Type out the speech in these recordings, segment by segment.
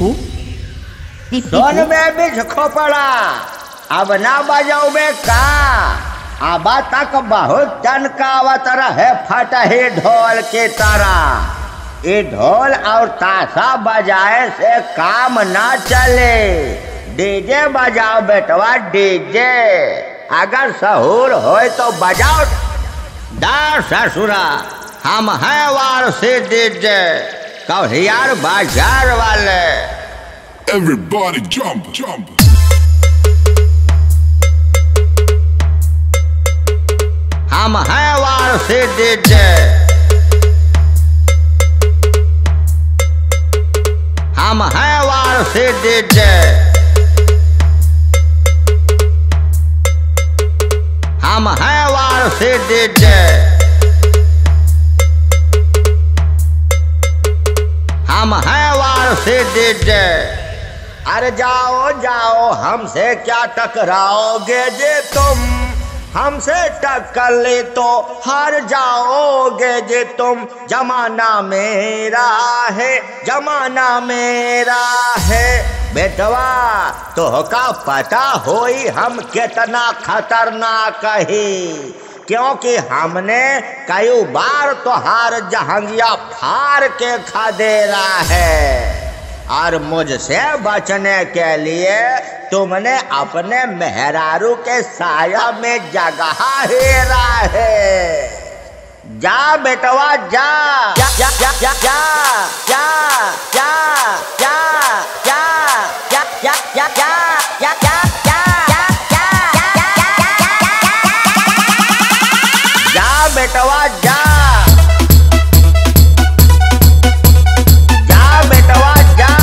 टीपू सोन में बिछ खोपड़ा अब ना बजाऊ में का अब तक बहुत टनकावत रहे फट ही ढोल की तरह। ये ढोल और ताशा बजाए से काम ना चले। डीजे बजाओ बेटवा डीजे, अगर सहूर होए तो बजाओ। दार ससुरा हम हैं वारसी डीजे कौहियार बाजार वाले। Everybody jump, jump. हम हैं वारसी डीजे, हम हैं वारसी डीजे, हम हैं वारसी डीजे, हम हैं वारसी डीजे। अरे जाओ जाओ हमसे क्या टकराओगे जे तुम, हमसे टक्कर ले तो हार जाओगे जे तुम। जमाना मेरा है, जमाना मेरा है। बेटवा तो का पता होई हम कितना खतरनाक ही, क्योंकि हमने कई बार तो हार जहंगिया फाड़ के खा दे रहा है। और मुझसे बचने के लिए तुमने अपने मेहरारू के साया में जगह हेरा है। जा बेटवा जा जा जा जा जा जा जा जा जा जा जा जा जा जा जा जा बेटवा जा, जा बेटवा जा,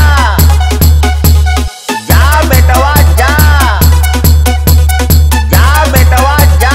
जा बेटवा जा, जा बेटवा जा।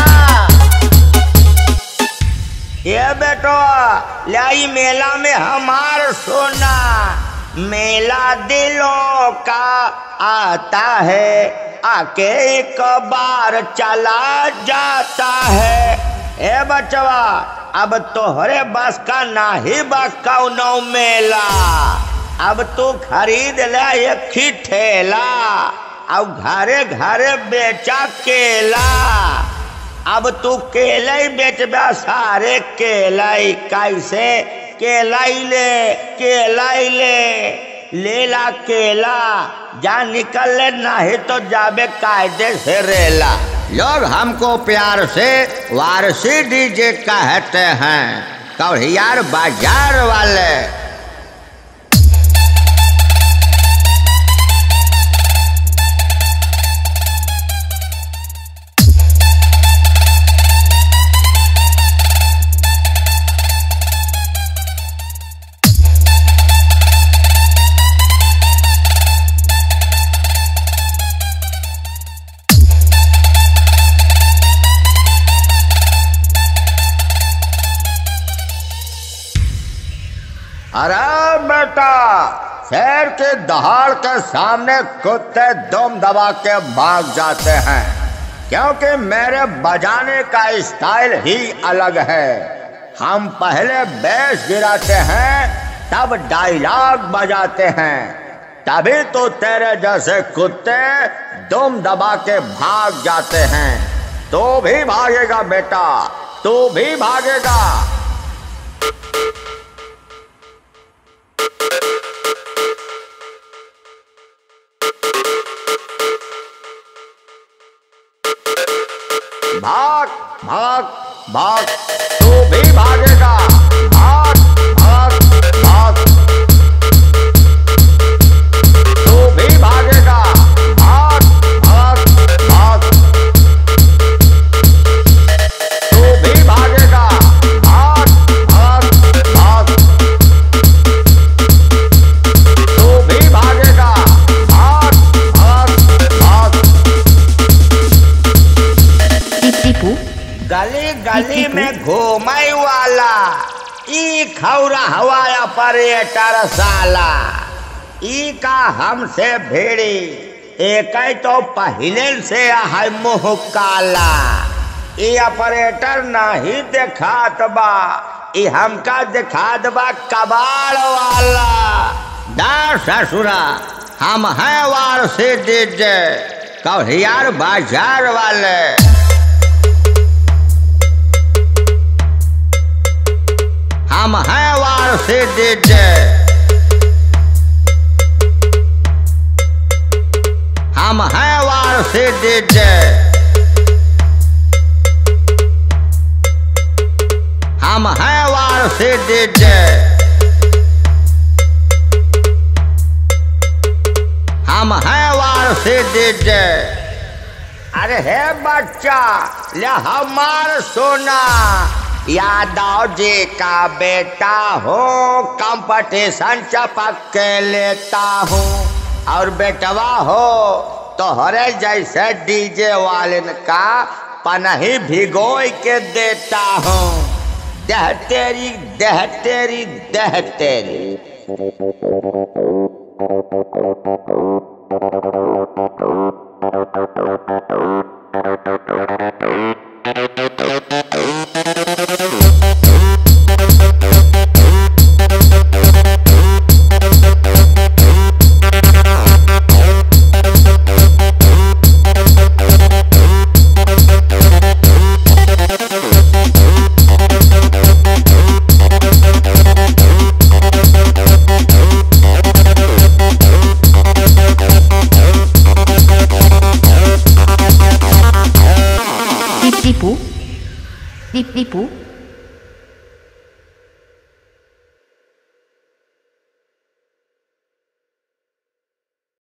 ये बेटवा लाई मेला में हमार सोना, मेला दिलों का आता है, आके एक बार चला जाता है। ए बचवा अब तोहरे बस का नाही बकौनो मेला, अब तू खरीद ले एक ही ठेला, अब घरे घरे बेचा केला। अब तू केला ही बेचबा सारे केला ही, कैसे केला ही ले, केला ही ले ला केला। जा निकल ले नहीं तो जाबे कायदे से रेला। लोग हमको प्यार से वारसी डीजे कहते हैं, कौहियार बाजार वाले। अरे बेटा, शेर के दहाड़ के सामने कुत्ते दम दबा के भाग जाते हैं, क्योंकि मेरे बजाने का स्टाइल ही अलग है। हम पहले बेस गिराते हैं, तब डायलॉग बजाते हैं, तभी तो तेरे जैसे कुत्ते दम दबा के भाग जाते हैं। तू भी भागेगा बेटा, तू भी भागेगा। भाग भाग भाग, तू भी भागेगा। भाग भाग भाग, तू भी भागेगा। भाग भाग भाग, तू भी भागेगा। भाग भाग भाग, तू भी भागेगा। भाग भाग भाग। टीपू गली गली में घूमई वाला ई खौरा हवाया ऑपरेटर साला, ई का हमसे भिड़ी एक तो पहले से है मुँह काला। ई ऑपरेटर नहीं देखात बा, ई हमका दिखात बा कबाड़ वाला। दा ससुरा हम हैं वारसी डीजे कौहियार बाजार वाले। हम हैं वारसी डीजे, हम हैं वारसी डीजे, हम हैं वारसी डीजे, हम हैं वारसी डीजे। अरे हे बच्चा ले हमार सोना, यादव जी का बेटा हूँ, कंपटीशन चपक के लेता हूँ और बेटवा हो तो हरे जैसे डीजे वाले का पनही भिगोई के देता हूँ। दह तेरी दह तेरी दह तेरी। Tipu